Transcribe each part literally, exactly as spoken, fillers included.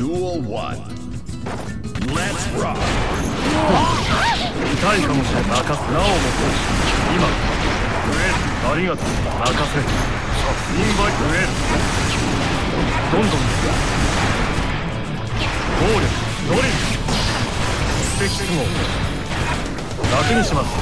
Duel one. Let's rock. 痛いかもしれん。任す。なおも今グエルありがとう。任せ。インバイグエルどんどん暴力ドリルスペック号楽にします。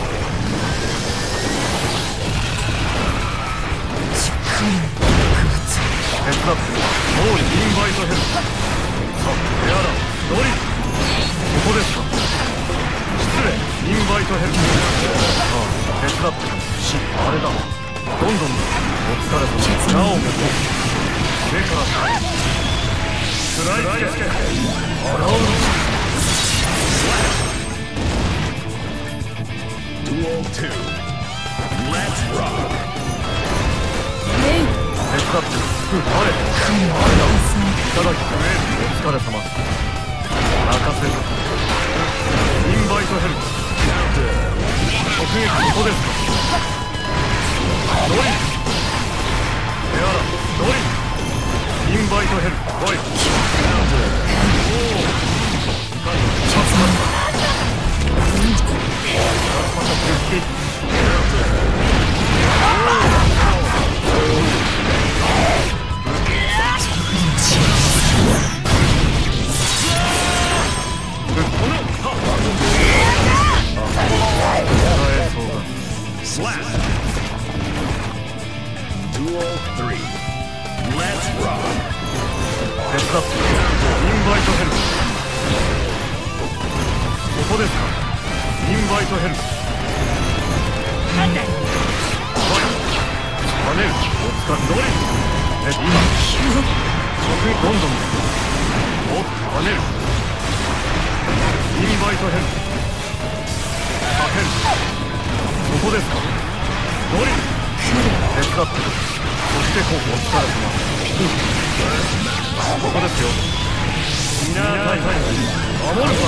手伝って暴力インバイトヘルさあエアラドリルここですか。失礼インバイトヘルああ手伝ってしあれだどんどんお疲れ様。なおも目からスライドつけ洗う。 Duel two. Let's rock. 手伝ってあれあれだいただきお疲れ様。任せるインバイトヘル直撃ここですか。ドリルエアラドリルインバイトヘル来い。おおいかにチャンスだまた復帰 Slap. Duel three. Let's rock. 手伝ってインバイトヘルここですか。インバイトヘルなんではいパネルお疲れドリルえ今直撃どんどんおパネルインバイトヘルかけるここですか。ドリル手伝ってそしてこうお疲れ様。ここですよ。ミナータイタイ守るから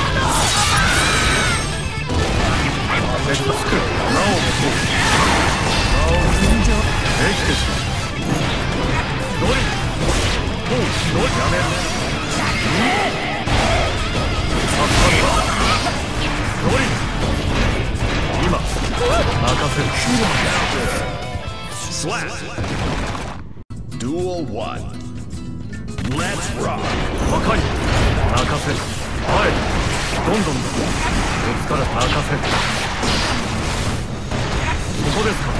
手伝ってなおもそうなおもできてしまう。ドリルもうドリルやめるさっさとドリル今任せる。 Slap. Duel one. Let's rock. 若い任せるはいどんどんだお疲れ任せるここですか。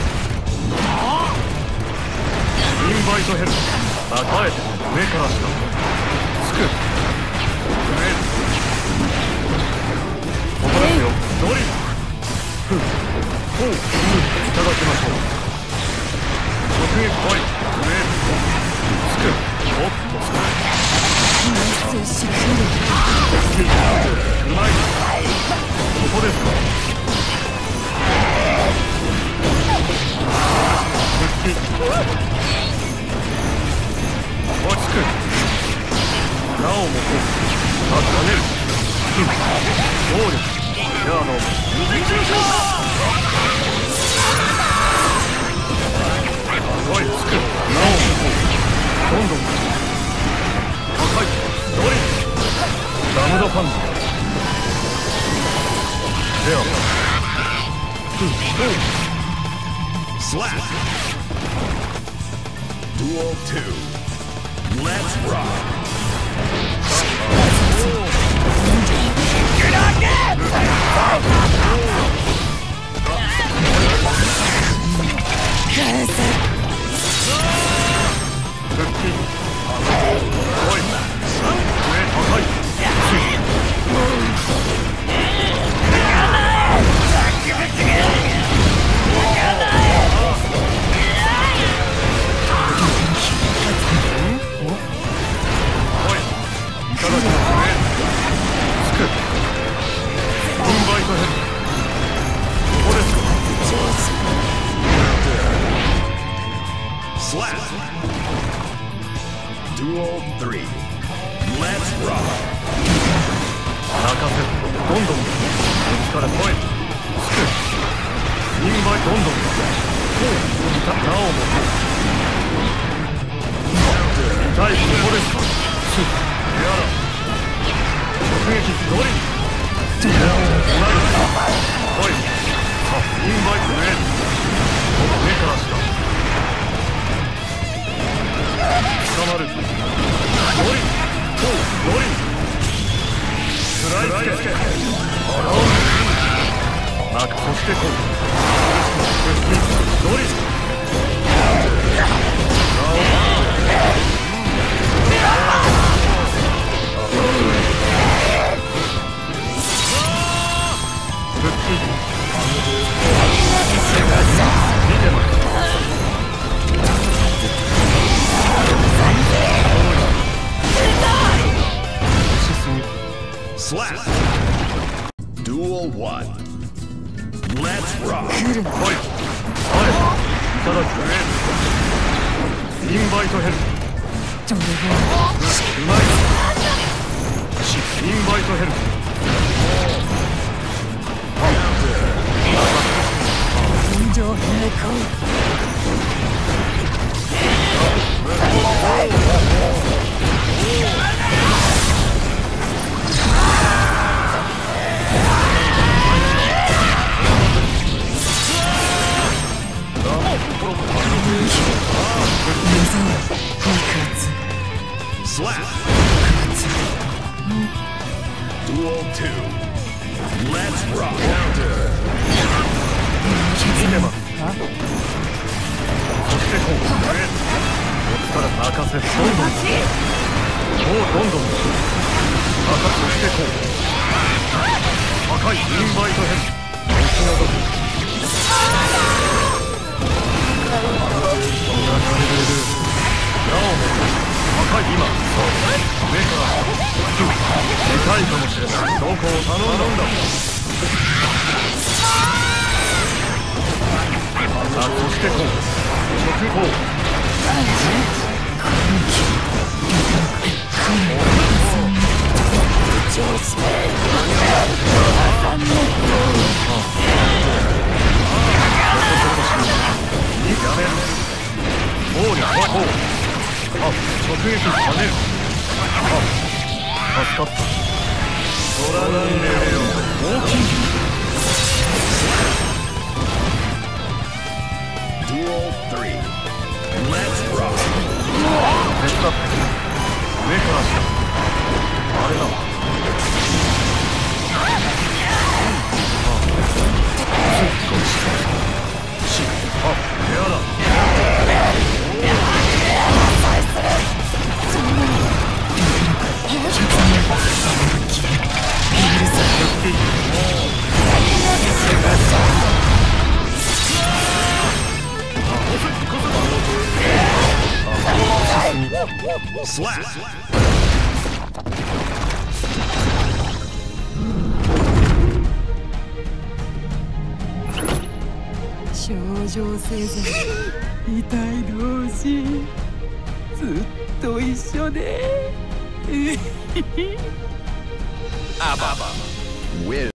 インバイトヘル与えて上から下つくグエルここですよ。ドリルふうほういただきましょう。直撃来いグエルつくおっとつくうまいここですか。復帰落ち着くなおもこうあかねる暴力じゃあのおいつくなおもこうどんどん高いドリルダムドファンドではふう Slap. Duel two. Let's rock. You're not dead. Slap. Duel three. Let's rock. 泣かせどんどん力来いつくインバイどんどんこうなおも痛いここですかやら撃ドリルうまい。おい、さあインバイトレール目から下捕まる。ドリルこうドリル食らいつけ。洗う中そしてこうドリル Slap. Duel one. Let's rock. おい、おい、いただく。インバイトヘルうまい。しインバイトヘル天井平行 Slap. Duel two. Let's rock. Counter. 見てますそしてこうこっから泣かせどんどんもうどんどん泣かそしてこう赤いインバイトヘルお気の毒そんな感じでなおも赤い今目からでかいかもしれないどこを頼んだあそしてこう直砲やめる王にこうあ直撃跳ねるあ助かった空なんでよ大きい Duel three. Let's rock. 手伝って上から下あれだわしあレアだ Slap. 症状せず痛い同士ずっと一緒で Ababa. Win.